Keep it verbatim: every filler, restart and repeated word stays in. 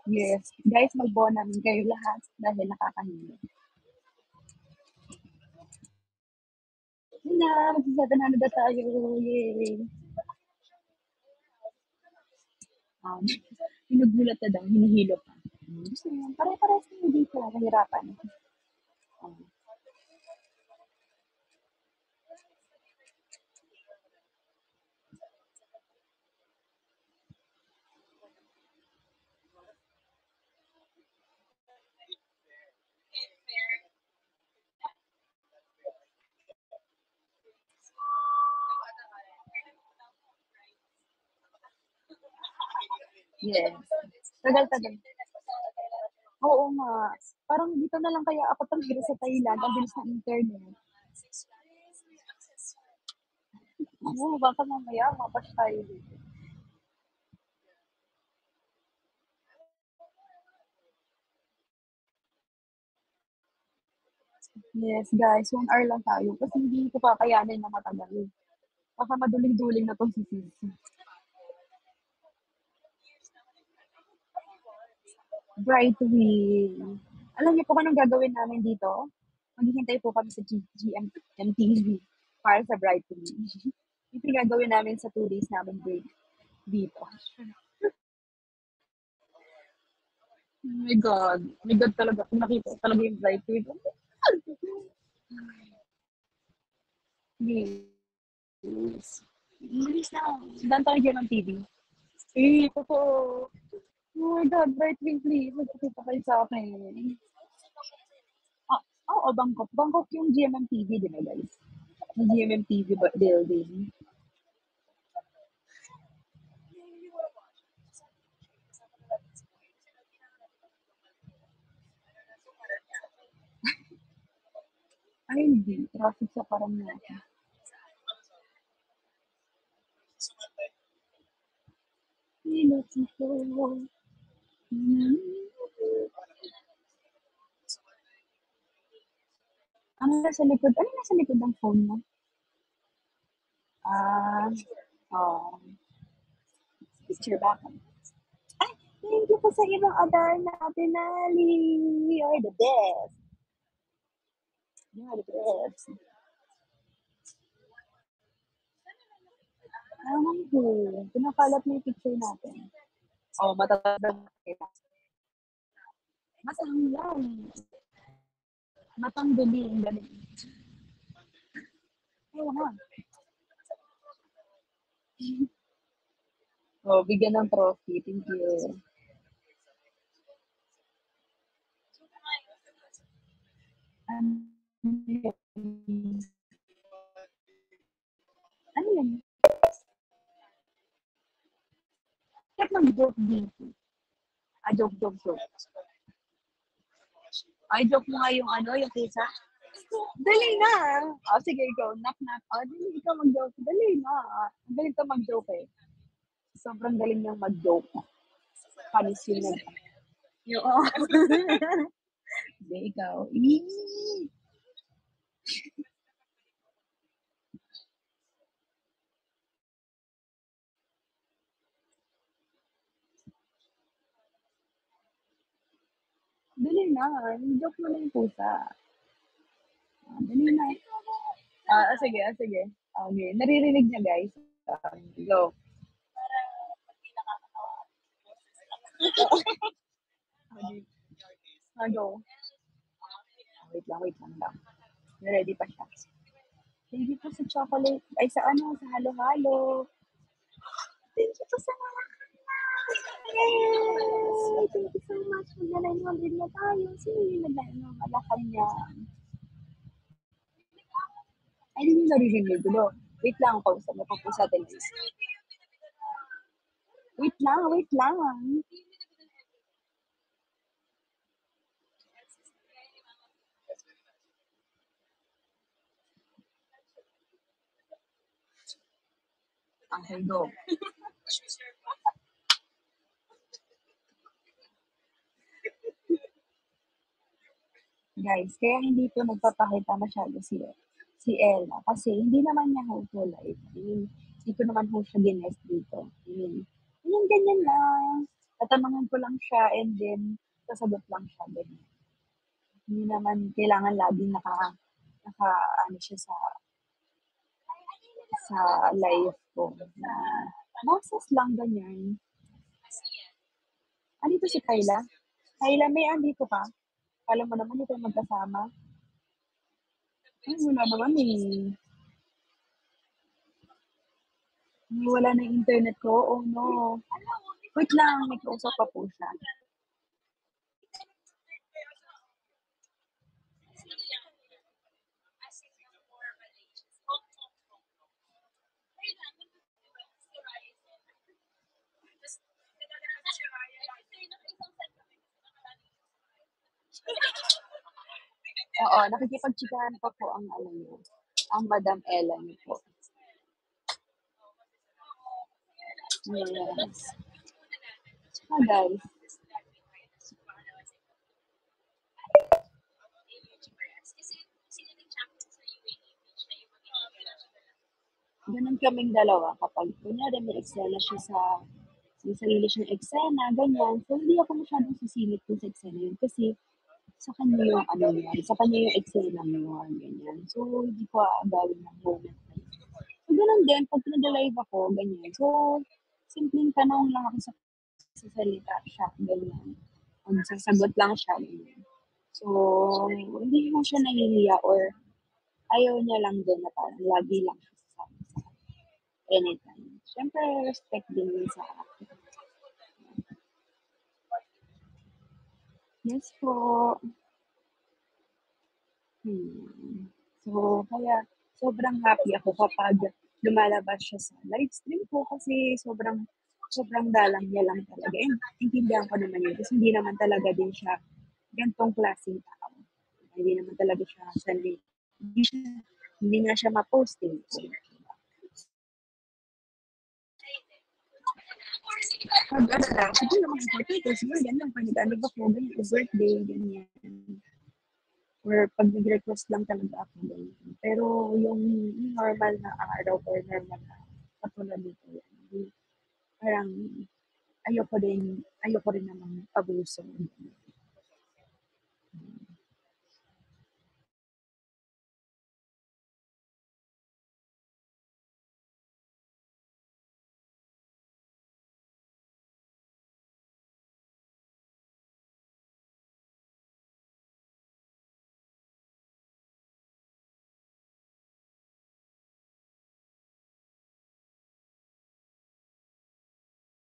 Yes. Guys, mag-bonami kayo lahat dahil nakakahiya. Yun na, magsa-seven hundred na tayo. Yay! Um, Hinugulat na daw, hinihilo pa. Hmm, gusto mo yan? Pare-parehas tayo dito, kahirapan. Um, yes. Tagal-tagal. Oo nga. Parang dito na lang kaya ako tumira sa Thailand, ang bilis ng internet. Oo, baka mamaya mabash tayo dito. Yes, guys, one hour lang tayo kasi hindi ko kakayanin na matagal. Baka maduling-duling na 'tong si Sisi. Bright Wheel. Alam niyo po kung anong gagawin namin dito? Maghihintay po kami sa G GM M T V para sa Bright Wheel. Ito yung gagawin namin sa two days namin break dito. Oh my God. Oh my God talaga. Kung nakita ko talaga yung Bright Wheel. Yes. Bilis na. Saan tayo dyan ng T V? Eh, totoo. Oh my God, Bright Wheel, please. Magpakita kayo sa akin. Ah, oo, Bangkok. Bangkok yung G M M T V, di ba guys? Yung G M M T V ba- building. Ay, hindi. Traffic sa Paranaque. Pilots ito. Ano nasa likod? Ano nasa likod ng phone mo? Ah, oh, picture back. Ay, thank you po sa ibang Adarna, Denali. You're the best. You're the best. Naman po. Pinakalat mo yung picture natin. Oh, matatanda kita. Masang lang. Matang dumi. Ang galing. Ayun nga. Oh, bigyan ng trophy. Thank you. Ano yan? Ano yan? Bakit mag-joke dito? Ah, joke, joke, joke. Ay, joke mo nga yung ano, yung kisa. Dali na. Oh, sige, go. Knock, knock. Oh, dali, ikaw mag-joke. Dali na. Ang galing ka mag-joke eh. Sobrang galing niyang mag-joke. Panis yun na. Yung, oh. Hindi, ikaw. Eee! Dali na. Joke mo na yung pusa. Ah, dali na. Ah, ah, sige, ah, sige. Okay. Naririnig niya, guys. Um, go. Ah, go. Wait lang, wait lang lang. Ready pa siya. Thank you po sa chocolate. Ay, sa ano, sa halo-halo. Thank you po sa mga Yay! Thank you so much. Magna-nine hundred na tayo. Sino yung nag-ano, Malacanang? Ay, hindi naririnig. Gulo. Wait lang, pausa mo po sa atin. Wait lang, wait lang. Okay, go. Guys, kaya hindi po nagpapakita masyado si si Ella kasi hindi naman niya hopeful life. I mean, hindi ko naman ho siya ginest dito. I mean, ganyan, ganyan lang. tatanungin ko lang siya and then sasagot lang siya, ganyan. Hindi naman kailangan laging naka naka-ano siya sa sa life ko na boses lang, ganyan. Andito si Kyla? Kyla, may andito ka? Akala mo naman hindi tayo magkasama. Ay, wala naman eh. Wala na yung internet ko. Oh no. Wait lang, may kausap pa po siya. Oo, nakikipagtsikahan pa po ang ano niyo, ang Madam Ella niyo po. Yes. Tsaka guys, ganun kaming dalawa kapag kunyari may eksena siya sa may sarili siyang eksena, ganyan. So, hindi ako masyadong sisingit dun sa eksena yun kasi sa kanya yung ano yun, sa kanya yung eksena yun, ganyan. So, hindi ko aagawin ng moment na yun. So, ganun din, pag nag-live ako, ganyan. So, simpleng tanong lang ako sa sa salita siya, ganyan. Magsasagot lang siya, ganyan. So, hindi mo siya nahihiya or ayaw niya lang din na parang lagi lang siya sasabi sa anytime. Siyempre, respect din yun sa akin. Yes po. Hmm. So, kaya sobrang happy ako kapag lumalabas siya sa live stream ko kasi sobrang sobrang dalang niya lang talaga. And intindihan ko naman yun kasi hindi naman talaga din siya ganitong klaseng tao. Hindi naman talaga siya sanay. Hindi siya, hindi nga siya ma-post eh. Pag ano lang, siguro mga birthday ko, siguro ganyan, pag nag-ano ba ko, ganyan, birthday, ganyan. Or pag nag-request lang talaga ako, ganyan. Pero yung normal na araw or normal na katulad nito, hindi, parang ayoko din, ayoko rin namang abuso.